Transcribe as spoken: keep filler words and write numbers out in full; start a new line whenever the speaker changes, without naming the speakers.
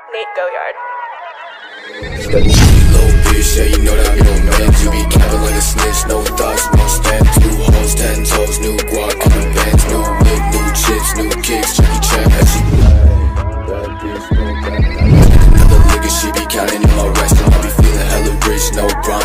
Nate Goyard.
Little bitch, yeah, you know that I be on meds. You be capping like a snitch, no thoughts, no stamps. New hoes, ten toes, new guac, new bands, new whip, new chips, new kicks. Jackie Chan, as she bad bitch, no bad. Another nigga, she be counting in my restaurant. I be feeling hella rich, no grind.